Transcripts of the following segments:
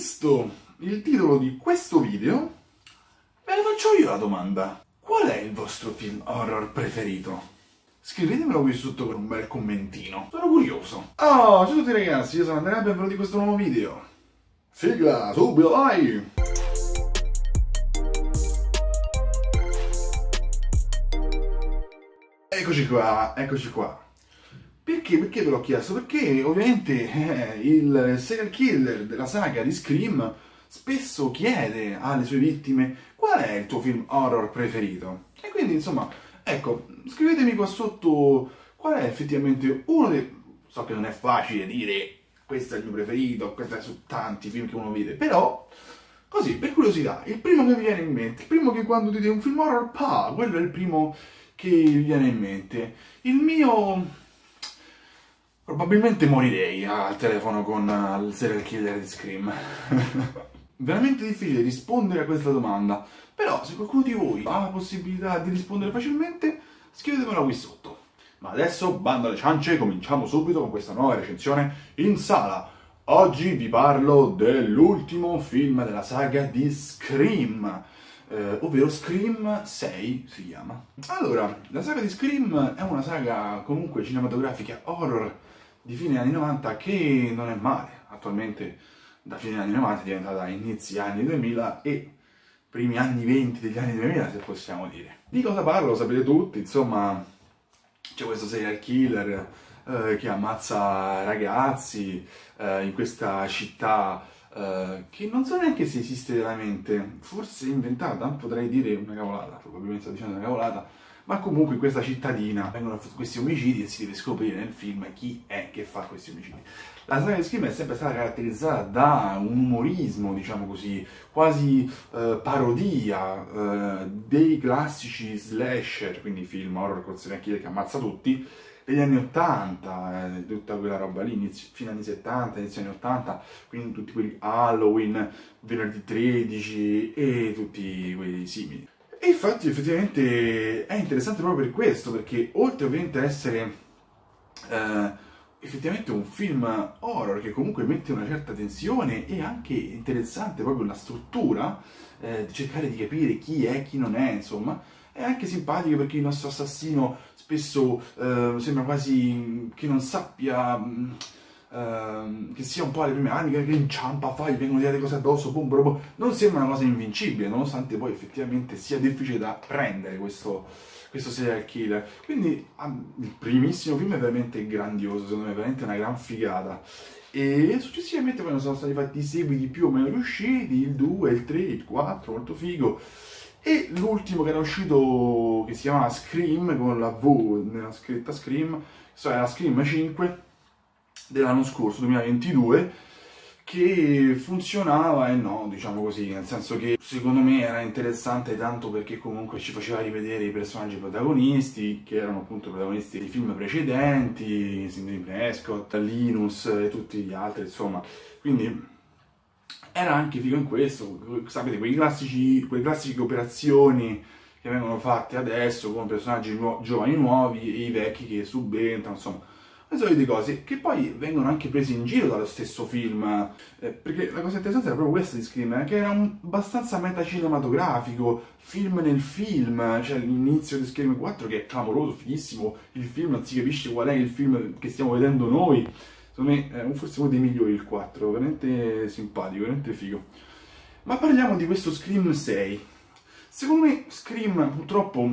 visto il titolo di questo video, ve la faccio io la domanda. Qual è il vostro film horror preferito? Scrivetemelo qui sotto con un bel commentino. Sono curioso. Oh, ciao a tutti ragazzi, io sono Andrea e benvenuti in questo nuovo video. Sigla, subito, vai! Eccoci qua, eccoci qua. Perché ve l'ho chiesto? Perché ovviamente il serial killer della saga di Scream spesso chiede alle sue vittime qual è il tuo film horror preferito. E quindi insomma, ecco, scrivetemi qua sotto qual è effettivamente uno dei... So che non è facile dire questo è il mio preferito, questo è su tanti film che uno vede, però così, per curiosità, il primo che vi viene in mente, il primo che quando dite un film horror, quello è il primo che vi viene in mente. Il mio... probabilmente morirei al telefono con il serial killer di Scream. Veramente difficile rispondere a questa domanda, però se qualcuno di voi ha la possibilità di rispondere facilmente, scrivetemelo qui sotto. Ma adesso, bando alle ciance, cominciamo subito con questa nuova recensione in sala. Oggi vi parlo dell'ultimo film della saga di Scream, ovvero Scream 6 si chiama. Allora, la saga di Scream è una saga comunque cinematografica horror di fine anni 90 che non è male. Attualmente da fine anni 90 è diventata inizi anni 2000 e primi anni 20 degli anni 2000, se possiamo dire. Di cosa parlo lo sapete tutti, insomma c'è questo serial killer che ammazza ragazzi in questa città che non so neanche se esiste veramente, forse è inventata, potrei dire una cavolata, probabilmente sto dicendo una cavolata, ma comunque in questa cittadina vengono questi omicidi e si deve scoprire nel film chi è che fa questi omicidi. La saga di Scream è sempre stata caratterizzata da un umorismo, diciamo così, quasi parodia dei classici slasher, quindi film horror con serial killer che ammazza tutti, degli anni 80, tutta quella roba lì, fino agli anni 70, inizio anni 80, quindi tutti quelli Halloween, Venerdì 13 e tutti quelli simili. E infatti effettivamente è interessante proprio per questo, perché oltre ovviamente a essere effettivamente un film horror che comunque mette una certa tensione, è anche interessante proprio la struttura, cercare di capire chi è, chi non è, insomma, è anche simpatico perché il nostro assassino spesso sembra quasi che non sappia... che sia un po' alle prime armi, che inciampa, gli vengono tirate cose addosso, boom, boom, boom. Non sembra una cosa invincibile, nonostante poi effettivamente sia difficile da prendere questo serial killer. Quindi il primissimo film è veramente grandioso, secondo me, è veramente una gran figata. E successivamente poi sono stati fatti i seguiti più o meno riusciti, il 2, il 3, il 4, molto figo. E l'ultimo che era uscito, che si chiamava Scream, con la V nella scritta Scream, era Scream 5, dell'anno scorso, 2022, che funzionava e no, diciamo così, nel senso che secondo me era interessante tanto perché comunque ci faceva rivedere i personaggi protagonisti, che erano appunto protagonisti dei film precedenti, Sidney Prescott, Linus e tutti gli altri, insomma, quindi era anche figo in questo, sapete, quelle classiche operazioni che vengono fatte adesso con personaggi giovani nuovi e i vecchi che subentrano, insomma, le solite cose che poi vengono anche prese in giro dallo stesso film, perché la cosa interessante era proprio questa di Scream, che era abbastanza metacinematografico, film nel film, cioè l'inizio di Scream 4 che è clamoroso, fighissimo, il film non si capisce qual è il film che stiamo vedendo noi, secondo me è forse uno dei migliori il 4, veramente simpatico, veramente figo. Ma parliamo di questo Scream 6. Secondo me Scream purtroppo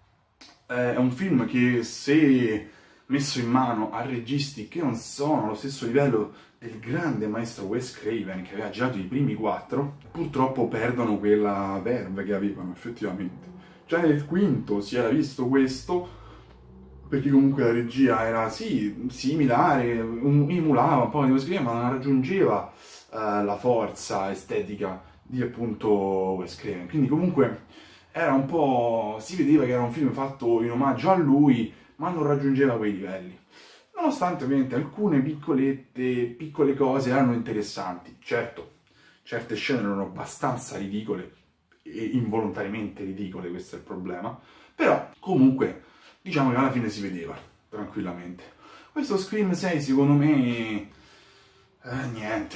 è un film che se messo in mano a registi che non sono allo stesso livello del grande maestro Wes Craven che aveva girato i primi 4, purtroppo perdono quella verve che avevano effettivamente. Già nel quinto si era visto questo, perché comunque la regia era sì, similare, emulava un po' di Wes Craven, ma non raggiungeva la forza estetica di appunto Wes Craven. Quindi comunque era un po'... si vedeva che era un film fatto in omaggio a lui, ma non raggiungeva quei livelli. Nonostante ovviamente alcune piccole cose erano interessanti. Certo, certe scene erano abbastanza ridicole, e involontariamente ridicole, questo è il problema, però comunque diciamo che alla fine si vedeva tranquillamente. Questo Scream 6 secondo me Niente,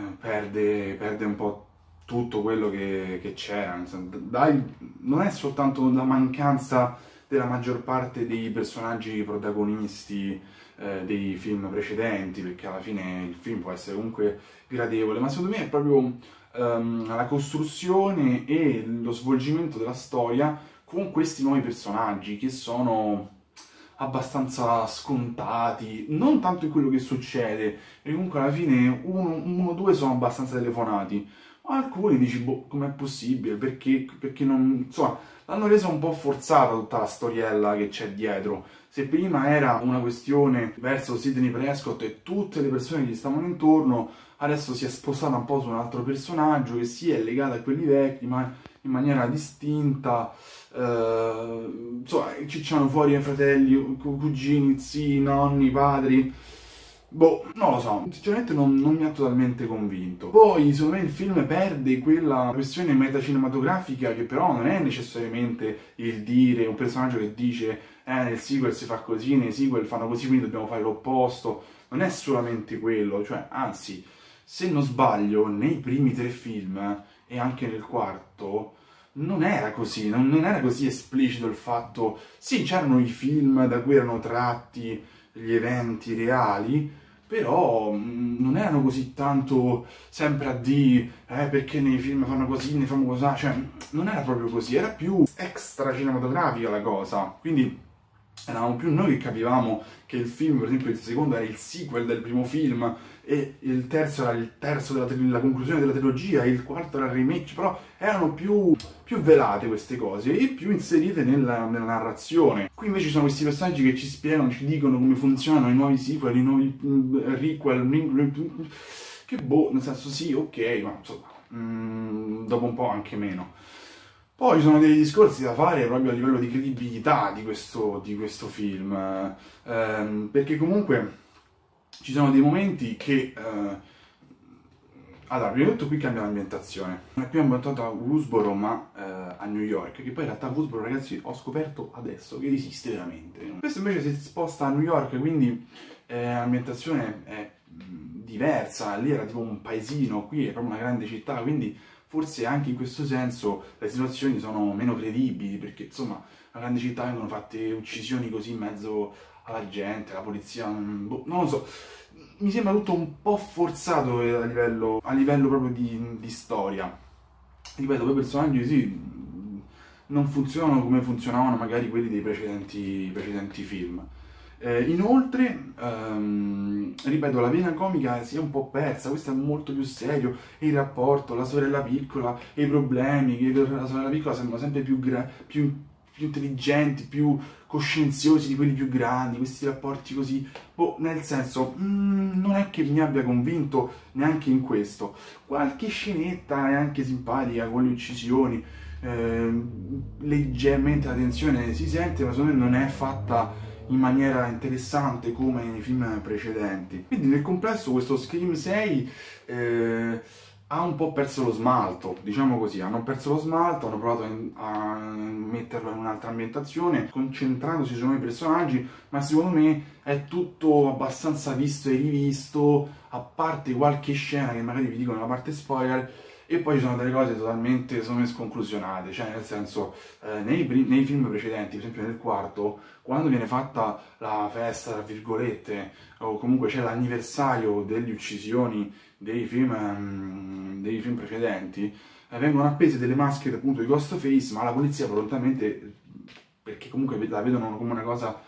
perde un po' tutto quello che c'era. Dai, non è soltanto la mancanza della maggior parte dei personaggi protagonisti dei film precedenti, perché alla fine il film può essere comunque gradevole, ma secondo me è proprio la costruzione e lo svolgimento della storia con questi nuovi personaggi che sono abbastanza scontati, non tanto in quello che succede, e comunque alla fine uno o due sono abbastanza telefonati, ma alcuni dici, boh, com'è possibile, perché non, insomma, l'hanno resa un po' forzata tutta la storiella che c'è dietro. Se prima era una questione verso Sidney Prescott e tutte le persone che gli stavano intorno, adesso si è spostata un po' su un altro personaggio che sì, è legato a quelli vecchi, ma in maniera distinta. Insomma, cicciano fuori i fratelli, cugini, zii, nonni, padri. Boh, non lo so, sinceramente non mi ha totalmente convinto. Poi, secondo me, il film perde quella questione metacinematografica che però non è necessariamente il dire, un personaggio che dice nel sequel si fa così, nei sequel fanno così, quindi dobbiamo fare l'opposto. Non è solamente quello, cioè, anzi, se non sbaglio, nei primi 3 film e anche nel quarto non era così, non era così esplicito il fatto, sì, c'erano i film da cui erano tratti gli eventi reali, però non erano così tanto sempre a dire perché nei film fanno così, ne fanno così, cioè non era proprio così, era più extra cinematografica la cosa, quindi eravamo più noi che capivamo che il film, per esempio il secondo era il sequel del primo film e il terzo era il terzo la conclusione della trilogia e il quarto era il remake, però erano più velate queste cose e più inserite nella narrazione. Qui invece ci sono questi personaggi che ci spiegano, ci dicono come funzionano i nuovi sequel, i nuovi requel, che boh, nel senso sì, ok, ma insomma, dopo un po' anche meno. Poi ci sono dei discorsi da fare proprio a livello di credibilità di questo film, perché comunque ci sono dei momenti che... allora, prima di tutto qui cambia l'ambientazione. Non è più ambientata a Woodsboro, ma a New York, che poi in realtà Woodsboro, ragazzi, ho scoperto adesso che esiste veramente. Questo invece si sposta a New York, quindi l'ambientazione è diversa. Lì era tipo un paesino, qui è proprio una grande città, quindi forse anche in questo senso le situazioni sono meno credibili, perché insomma, in una grande città vengono fatte uccisioni così in mezzo alla gente, la polizia, boh, non lo so. Mi sembra tutto un po' forzato a livello proprio di storia. Ripeto, quei personaggi sì, non funzionano come funzionavano magari quelli dei precedenti film. Inoltre, ripeto, la vena comica si è un po' persa, questo è molto più serio, il rapporto, la sorella piccola, e i problemi, che la sorella piccola sembrano sempre più intelligenti, più coscienziosi di quelli più grandi, questi rapporti così, boh, nel senso, non è che mi abbia convinto neanche in questo. Qualche scenetta è anche simpatica con le uccisioni, leggermente la tensione si sente, ma secondo me non è fatta in maniera interessante come nei film precedenti. Quindi nel complesso questo Scream 6 ha un po' perso lo smalto, diciamo così, hanno perso lo smalto, hanno provato a metterlo in un'altra ambientazione, concentrandosi sui nuovi personaggi, ma secondo me è tutto abbastanza visto e rivisto, a parte qualche scena che magari vi dico nella parte spoiler, e poi ci sono delle cose totalmente, secondo me, sconclusionate, cioè nel senso, nei film precedenti, per esempio nel quarto, quando viene fatta la festa, tra virgolette, o comunque c'è l'anniversario delle uccisioni dei film precedenti, vengono appese delle maschere appunto di Ghostface, ma la polizia prontamente, perché comunque la vedono come una cosa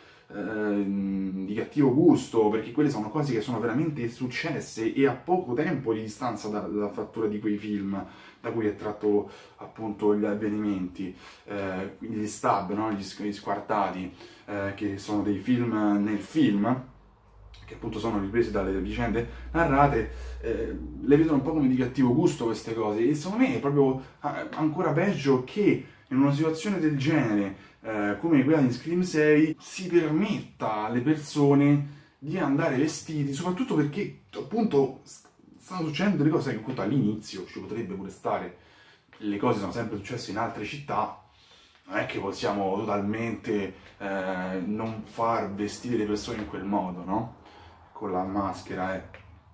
di cattivo gusto, perché quelle sono cose che sono veramente successe e a poco tempo di distanza dalla fattura di quei film da cui è tratto appunto gli avvenimenti, quindi gli stab, no? Gli squartati, che sono dei film nel film, che appunto sono riprese dalle vicende narrate, le vedono un po' come di cattivo gusto queste cose, e secondo me è proprio ancora peggio che in una situazione del genere, come quella di Scream 6, si permetta alle persone di andare vestiti, soprattutto perché appunto stanno succedendo delle cose che appunto all'inizio ci potrebbe pure stare, le cose sono sempre successe in altre città, non è che possiamo totalmente non far vestire le persone in quel modo, no? Con la maschera,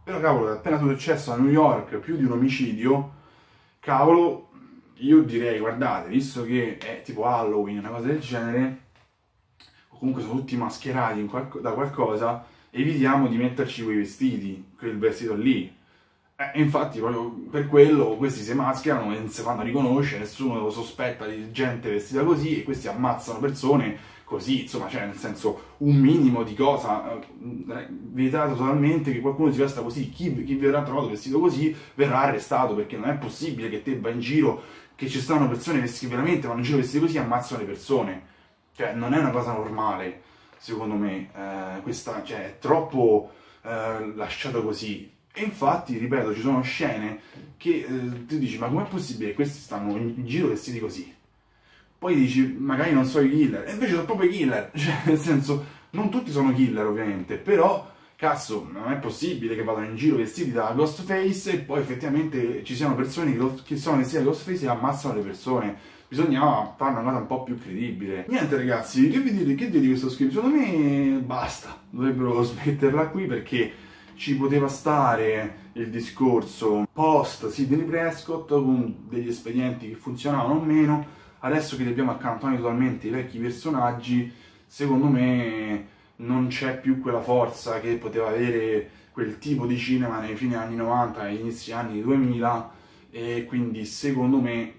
Però cavolo, è appena successo a New York più di un omicidio, cavolo, io direi, guardate, visto che è tipo Halloween, una cosa del genere, o comunque sono tutti mascherati da qualcosa, evitiamo di metterci quei vestiti, quel vestito lì. Infatti, proprio per quello, questi si mascherano e non si fanno riconoscere, nessuno lo sospetta di gente vestita così, e questi ammazzano persone così, insomma, cioè, nel senso, un minimo di cosa, vietato totalmente che qualcuno si vesta così, chi verrà trovato vestito così verrà arrestato, perché non è possibile che te vai in giro, che ci stanno persone che veramente vanno in giro vestiti così e ammazzano le persone. Cioè, non è una cosa normale, secondo me, questa, cioè, è troppo lasciato così. E infatti, ripeto, ci sono scene che tu dici, ma com'è possibile che questi stanno in giro vestiti così? Poi dici, magari non so i killer, e invece sono proprio i killer, cioè, nel senso, non tutti sono killer ovviamente, però, cazzo, non è possibile che vadano in giro vestiti da Ghostface e poi effettivamente ci siano persone che sono vestite da Ghostface e ammazzano le persone. Bisognava fare una cosa un po' più credibile. Niente ragazzi, che dire di questo script? Secondo me basta, dovrebbero smetterla qui perché ci poteva stare il discorso post Sidney Prescott con degli espedienti che funzionavano o meno. Adesso che li abbiamo accantonati totalmente i vecchi personaggi, secondo me non c'è più quella forza che poteva avere quel tipo di cinema nei fine anni 90 e inizi anni 2000, e quindi secondo me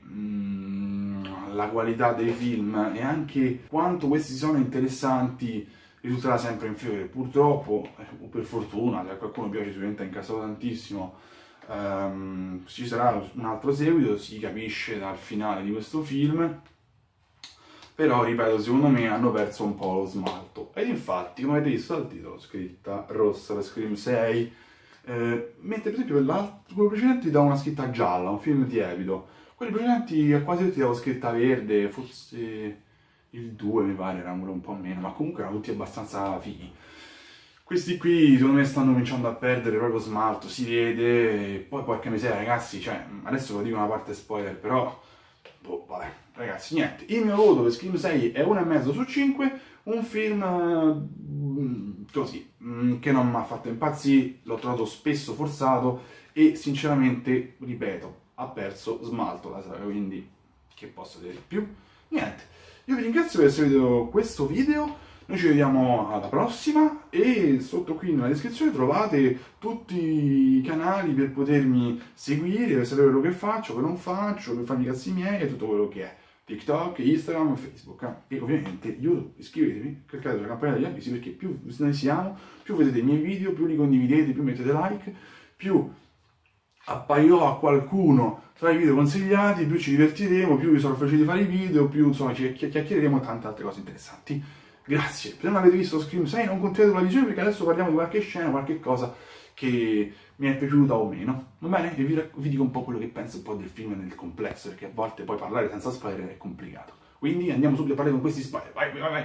la qualità dei film e anche quanto questi sono interessanti risulterà sempre inferiore. Purtroppo, o per fortuna, se a qualcuno piace sicuramente è incassato tantissimo, ci sarà un altro seguito, si capisce dal finale di questo film, però ripeto, secondo me hanno perso un po' lo smalto. Ed infatti, come avete visto dal titolo, scritta rossa per Scream 6, mentre per esempio quello precedente dà una scritta gialla, un film tiepido. Quelli precedenti a quasi tutti davo scritta verde, forse il 2 mi pare era un po' meno, ma comunque erano tutti abbastanza fighi. Questi qui secondo me stanno cominciando a perdere proprio smalto, si vede, e poi porca miseria ragazzi, cioè adesso lo dico una parte spoiler, però boh, vabbè, ragazzi, niente. Il mio voto per Scream 6 è 1,5 su 5, un film così, che non mi ha fatto impazzire, l'ho trovato spesso forzato e sinceramente, ripeto, ha perso smalto la saga, quindi che posso dire di più? Niente, io vi ringrazio per aver seguito questo video, noi ci vediamo alla prossima e sotto qui nella descrizione trovate tutti i canali per potermi seguire, per sapere quello che faccio, che non faccio, per farmi i cazzi miei e tutto quello che è. TikTok, Instagram, Facebook e ovviamente YouTube. Iscrivetevi, cliccate sulla campanella degli avvisi perché più ne siamo, più vedete i miei video, più li condividete, più mettete like, più apparirò a qualcuno tra i video consigliati, più ci divertiremo, più vi sarò felice di fare i video, più insomma ci chiacchiereremo e tante altre cose interessanti. Grazie. Se non avete visto Scream 6 non continuate con la visione perché adesso parliamo di qualche scena, qualche cosa che mi è piaciuta o meno. Va bene? E vi dico un po' quello che penso un po' del film nel complesso, perché a volte poi parlare senza spoiler è complicato. Quindi andiamo subito a parlare con questi spoiler. Vai.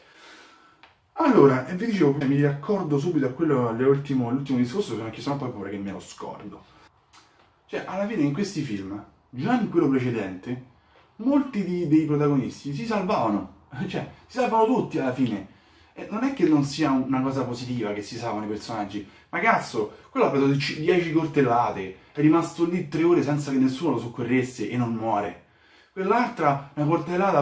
Allora, vi dicevo, mi raccordo subito a quello all'ultimo discorso, perché sennò poi paura che me lo scordo. Cioè, alla fine in questi film, già in quello precedente, molti dei protagonisti si salvavano. Cioè, si salvano tutti alla fine. E non è che non sia una cosa positiva che si salvano i personaggi, ma cazzo, quello ha preso 10 coltellate, è rimasto lì 3 ore senza che nessuno lo soccorresse e non muore. Quell'altra, una coltellata,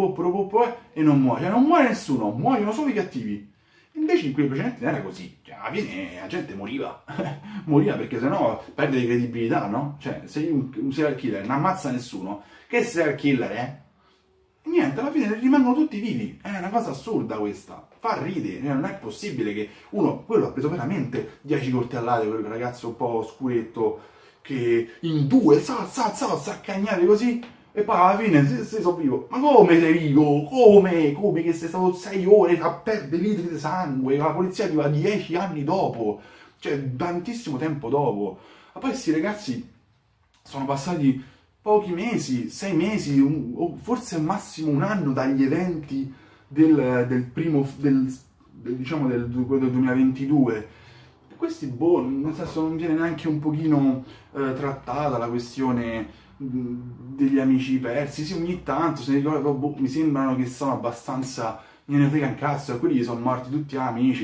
e non muore. Cioè, non muore nessuno, muoiono solo i cattivi. Invece in quelli precedenti non era così. Cioè, alla fine la gente moriva. Moriva perché sennò perde di credibilità, no? Cioè, se un serial killer non ammazza nessuno, che serial killer è? Niente, alla fine rimangono tutti vivi. È una cosa assurda questa. Fa ridere. Non è possibile che quello ha preso veramente 10 coltellate, quel ragazzo un po' scuretto, che in due, s'accagnate così, e poi alla fine sei so vivo. Ma come sei vivo? Come che sei stato 6 ore a perdere litri di sangue? La polizia arriva 10 anni dopo. Cioè, tantissimo tempo dopo. Ma poi questi ragazzi sono passati pochi mesi, 6 mesi, o forse al massimo un anno dagli eventi del 2022. E questi, boh, nel senso non viene neanche un pochino trattata la questione degli amici persi. Sì, ogni tanto se ne ricorda, boh, mi sembrano che sono abbastanza, non ne frega un cazzo, quelli sono morti tutti amici.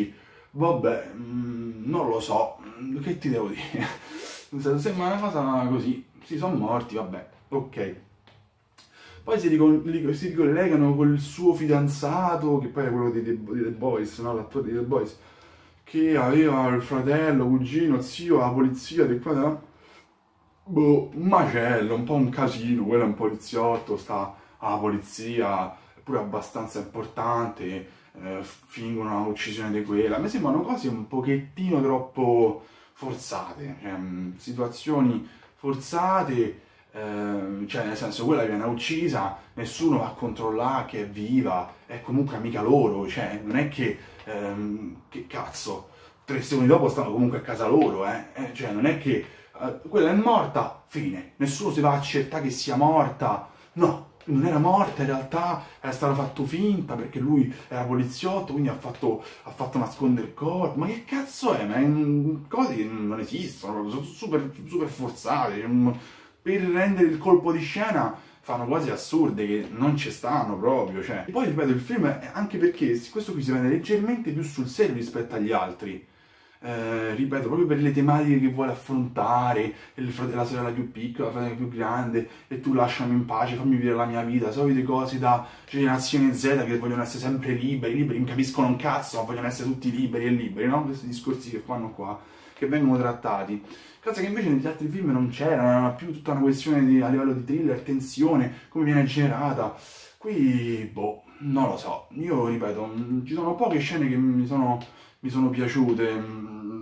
vabbè, non lo so, che ti devo dire? Sembra una cosa così, si sono morti, vabbè, ok. Poi si ricollegano col suo fidanzato, che poi è quello di The Boys, no? L'attore di The Boys, che aveva il fratello, cugino, zio, la polizia, di qua, da là. Boh, un macello, un po' un casino, quello è un poliziotto, sta alla polizia, è pure abbastanza importante, fingono una uccisione di quella. A me sembrano cose un pochettino troppo forzate, cioè, situazioni forzate, cioè nel senso quella viene uccisa, nessuno va a controllare che è viva, è comunque amica loro, cioè non è che cazzo, 3 secondi dopo stanno comunque a casa loro, cioè non è che quella è morta, fine, nessuno si va a accertare che sia morta, no. Non era morta, in realtà era stato fatto finta perché lui era poliziotto, quindi ha fatto nascondere il corpo. Ma che cazzo è? Ma è cose che non esistono, sono super, super forzate. Per rendere il colpo di scena fanno cose assurde che non ci stanno proprio. Cioè. E poi ripeto, il film è anche perché questo qui si prende leggermente più sul serio rispetto agli altri. Ripeto, proprio per le tematiche che vuole affrontare, la sorella più piccola, la sorella più grande, e tu lasciami in pace, fammi vivere la mia vita, solite cose da generazione Z che vogliono essere sempre liberi, non capiscono un cazzo, ma vogliono essere tutti liberi e liberi, no? Questi discorsi che fanno qua, che vengono trattati. Cosa che invece negli altri film non c'era, era più tutta una questione a livello di thriller, tensione, come viene generata. Qui, boh, non lo so, io ripeto, ci sono poche scene che mi sono piaciute.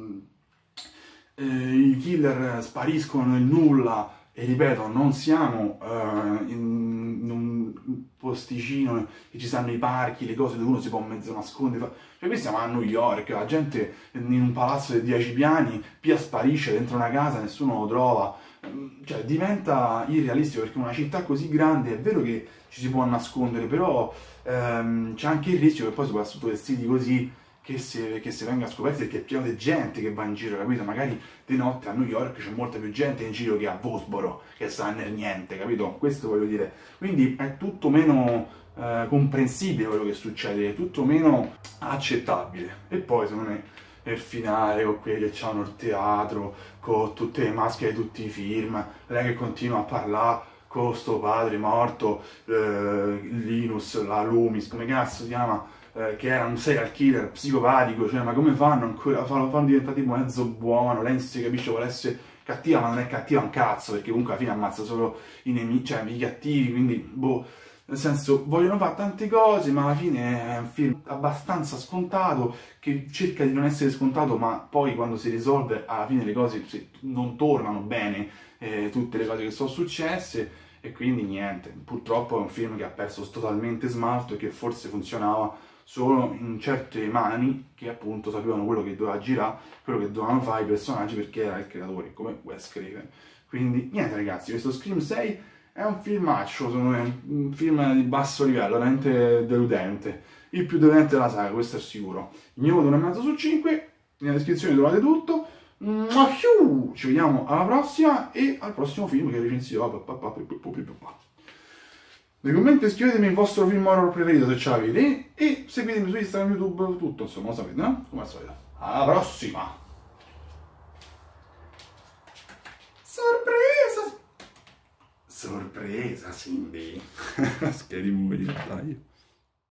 I killer spariscono nel nulla e ripeto, non siamo in un posticino che ci stanno i parchi, le cose dove uno si può mezzo nascondere. Cioè qui siamo a New York, la gente in un palazzo di 10 piani, Pia sparisce dentro una casa, nessuno lo trova. Cioè diventa irrealistico perché una città così grande è vero che ci si può nascondere, però c'è anche il rischio che poi soprattutto vestiti così che si venga scoperti perché è pieno di gente che va in giro, capito? Magari di notte a New York c'è molta più gente in giro che a Woodsboro, che sta nel niente, capito? Questo voglio dire. Quindi è tutto meno comprensibile quello che succede, è tutto meno accettabile. E poi secondo me nel finale con quelli che hanno il teatro, con tutte le maschere di tutti i film, lei che continua a parlare con sto padre morto, Linus, la Loomis, come cazzo si chiama? Che era un serial killer psicopatico, cioè ma come fanno ancora a fanno diventare tipo mezzo buono, lei non si capisce vuole essere cattiva ma non è cattiva un cazzo perché comunque alla fine ammazza solo i nemici, cioè i cattivi, quindi boh, nel senso vogliono fare tante cose ma alla fine è un film abbastanza scontato che cerca di non essere scontato ma poi quando si risolve alla fine le cose non tornano bene, tutte le cose che sono successe e quindi niente, purtroppo è un film che ha perso totalmente smalto e che forse funzionava solo in certe mani che appunto sapevano quello che doveva girare, quello che dovevano fare i personaggi perché era il creatore, come Wes Craven. Quindi niente ragazzi, questo Scream 6 è un filmaccio, secondo me, un film di basso livello, veramente deludente. Il più deludente della saga, questo è sicuro. Il mio voto 1,5 su 5, nella descrizione trovate tutto. Ci vediamo alla prossima e al prossimo film che recensirò. Nei commenti scrivetemi il vostro film horror preferito se ce l'avete e seguitemi su Instagram, YouTube, tutto insomma, lo sapete, no? Come al solito. Alla prossima! Sorpresa! Sorpresa, Cindy! Scary movie, dai.